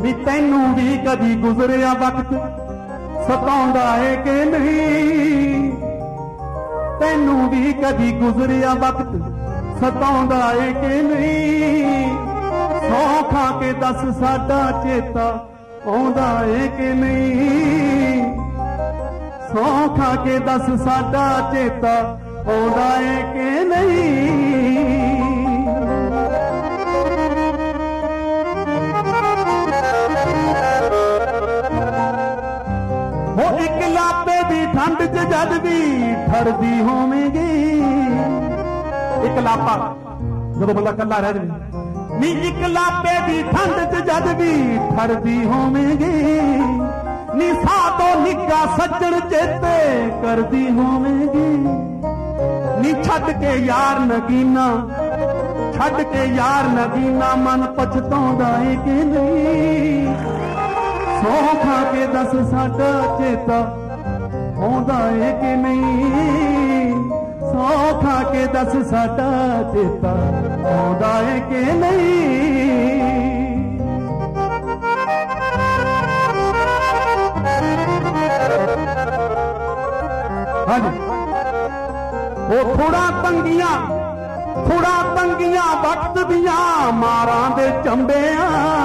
ਨੀ ਤੈਨੂੰ ਵੀ ਕਦੀ ਗੁਜ਼ਰਿਆ ਵਕਤ ਸਤਾਉਂਦਾ ਏ ਕਿ ਨਹੀਂ, ਤੈਨੂੰ ਵੀ ਕਦੀ ਗੁਜ਼ਰਿਆ ਵਕਤ ਸਤਾਉਂਦਾ ਏ ਕਿ ਨਹੀਂ, ਸੌਂ ਖਾ ਕੇ ਦੱਸ ਸਾਡਾ ਚੇਤਾ ਆਉਂਦਾ ਏ ਕਿ ਨਹੀਂ, ਸੌਂ ਖਾ ਕੇ ਦੱਸ ਸਾਡਾ ਚੇਤਾ ਆਉਂਦਾ ਏ ਕਿ ਨਹੀਂ। ਉਹ ਇੱਕ ਲਾਪੇ ਦੀ ਠੰਡ 'ਚ ਜਦ ਵੀ ਠਰਦੀ ਹੋਵੇਂਗੀ, ਇੱਕ ਲਾਪਾ ਜਦੋਂ ਬੰਦਾ ਇਕੱਲਾ ਰਹਿ ਜਾਵੇ, ਨੀ ਇੱਕ ਲਾਪੇ ਦੀ ਠੰਡ 'ਚ ਜਦ ਵੀ ਠਰਦੀ ਹੋਵੇਂਗੀ, ਨੀ ਸਾਹ ਤੋਂ ਨਿੱਘਾ ਸੱਜਣ ਚੇਤੇ ਕਰਦੀ ਹੋਵੇਂਗੀ, ਨੀ ਛੱਡ ਕੇ ਯਾਰ ਨਗੀਨਾ, ਛੱਡ ਕੇ ਯਾਰ ਨਗੀਨਾ ਮਨ ਪਛਤਾਉਂਦਾ ਏ ਕਿ ਨਹੀਂ, ਸੌਂ ਖਾ ਕੇ ਦੱਸ ਸਾਡਾ ਚੇਤਾ ਆਉਂਦਾ ਏ ਕਿ ਨਹੀਂ, ਸੌਂ ਖਾ ਕੇ ਦੱਸ ਸਾਡਾ ਚੇਤਾ ਆਉਂਦਾ ਏ ਕਿ ਨਹੀਂ। ਹਾਂਜੀ ਉਹ ਥੋੜਾ ਤੰਗੀਆਂ ਵਕਤ ਦੀਆਂ ਮਾਰਾਂ ਦੇ ਚੰਬਿਆਂ,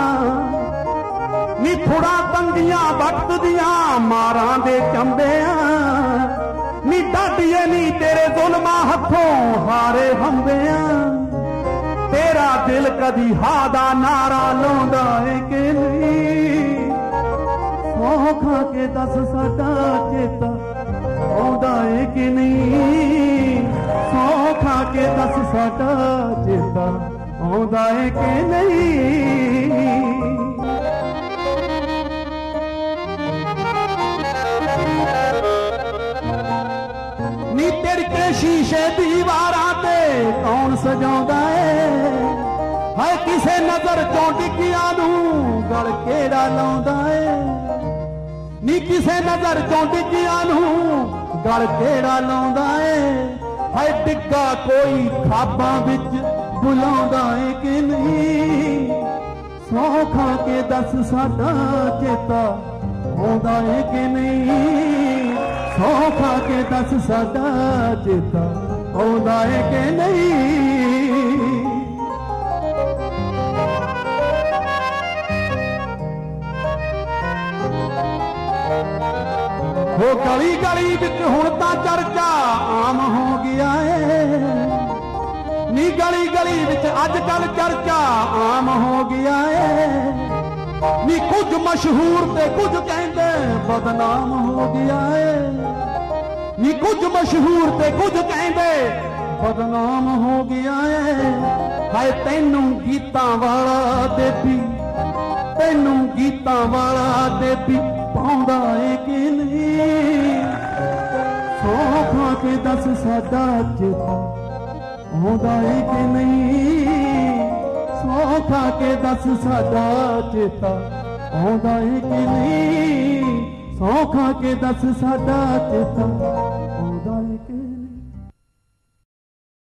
ਨੀ ਥੋੜਾ ਤੰਗੀਆਂ ਵਕਤ ਦੀਆਂ ਮਾਰਾਂ ਦੇ ਚੰਬਿਆਂ, ਨੀ ਡਾਢੀਏ ਨੀ ਤੇਰੇ ਜ਼ੁਲਮਾਂ ਹੱਥੋਂ ਹਾਰੇ ਹੰਬਿਆਂ, ਤੇਰਾ ਦਿਲ ਕਦੀ ਹਾ ਦਾ ਨਾਰਾ ਲਾਉਂਦਾ ਏ ਕਿ ਨਹੀਂ, ਸੌਂ ਖਾ ਕੇ ਦੱਸ ਸਾਡਾ ਚੇਤਾ ਆਉਂਦਾ ਏ ਕਿ ਨਹੀਂ, ਸੌਂ ਖਾ ਕੇ ਦੱਸ ਸਾਡਾ ਚੇਤਾ ਆਉਂਦਾ ਏ ਕਿ ਨਹੀਂ। ਨੀ ਤਿਰਕੇ ਸ਼ੀਸ਼ੇ ਦੀਵਾਰਾਂ ਤੇ ਕੌਣ ਸਜਾਉਂਦਾ ਏ, ਹਾਏ ਕਿਸੇ ਨਜ਼ਰ ਚੋਂ ਡਿੱਗਿਆਂ ਨੂੰ ਗਲ ਕਿਹੜਾ ਲਾਉਂਦਾ ਏ, ਨੀ ਕਿਸੇ ਨਜ਼ਰ ਚੋਂ ਡਿੱਗਿਆਂ ਨੂੰ ਗਲ ਕਿਹੜਾ ਲਾਉਂਦਾ ਏ, ਹਾਏ ਡਿੱਗਾ ਕੋਈ ਖਾਬਾਂ ਵਿੱਚ ਬੁਲਾਉਂਦਾ ਏ ਕਿ ਨਹੀਂ, ਸੌਂ ਖਾ ਕੇ ਦੱਸ ਸਾਡਾ ਚੇਤਾ ਆਉਂਦਾ ਏ ਕਿ ਨਹੀਂ, ਸੌਂ ਖਾ ਕੇ ਦੱਸ ਸਾਡਾ ਚੇਤਾ ਆਉਂਦਾ ਏ ਕਿ ਨਹੀਂ। ਉਹ ਗਲੀ ਗਲੀ ਵਿੱਚ ਹੁਣ ਤਾਂ ਚਰਚਾ ਆਮ ਹੋ ਗਿਆ ਏ, ਨੀ ਗਲੀ ਗਲੀ ਵਿੱਚ ਅੱਜ ਕੱਲ ਚਰਚਾ ਆਮ ਹੋ ਗਿਆ ਏ, ਨੀ ਕੁਝ ਮਸ਼ਹੂਰ ਤੇ ਕੁਝ ਕਹਿੰਦੇ ਬਦਨਾਮ ਹੋ ਗਿਆ ਏ, ਨੀ ਕੁਝ ਮਸ਼ਹੂਰ ਤੇ ਕੁਝ ਕਹਿੰਦੇ ਬਦਨਾਮ ਹੋ ਗਿਆ ਏ, ਹਾਏ ਤੈਨੂੰ ਗੀਤਾਂ ਵਾਲਾ ਦੇਬੀ, ਤੈਨੂੰ ਗੀਤਾਂ ਵਾਲਾ ਦੇਬੀ ਪਾਉਂਦਾ ਏ ਕਿ ਨਹੀਂ, ਸੌਂ ਖਾ ਕੇ ਦੱਸ ਸਾਡਾ ਚੇਤਾ ਆਉਂਦਾ ਏ ਕਿ ਨਹੀਂ, ਸੌਂ ਖਾ ਕੇ ਦੱਸ ਸਾਡਾ ਚੇਤਾ ਆਉਂਦਾ ਏ ਕਿ ਨਹੀਂ, ਸੌਂ ਖਾ ਕੇ ਦੱਸ ਸਾਡਾ ਚੇਤਾ ਆਉਂਦਾ ਏ ਕਿ